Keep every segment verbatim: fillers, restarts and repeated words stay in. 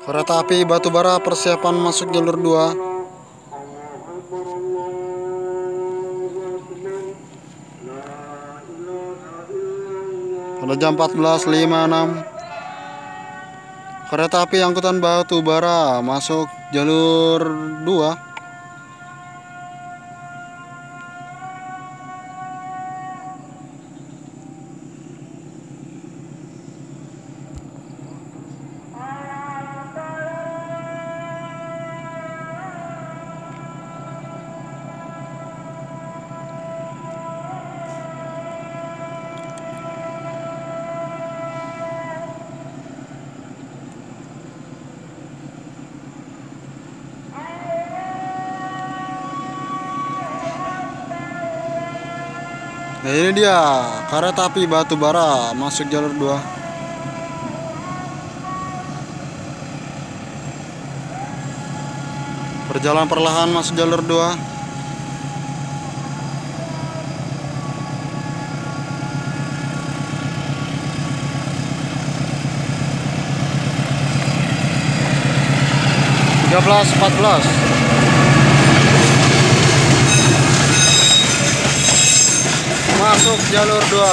Kereta api Batubara persiapan masuk jalur dua. Pada jam empat belas lima puluh enam kereta api angkutan Batubara masuk jalur dua. Nah, ini dia kereta api Batubara masuk jalur dua. Berjalan perlahan masuk jalur dua. tiga belas empat belas. Masuk jalur dua.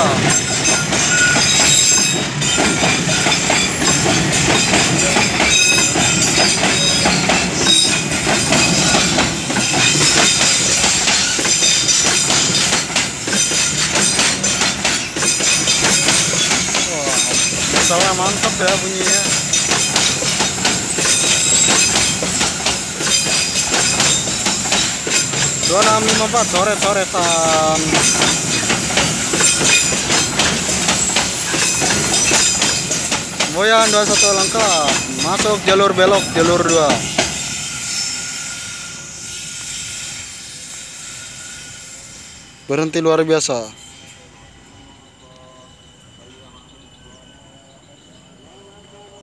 Wah, misalnya mantap ya bunyinya. dua enam lima empat coret-coretan. Boyan dua satu lengkap masuk jalur belok jalur dua. Berhenti luar biasa.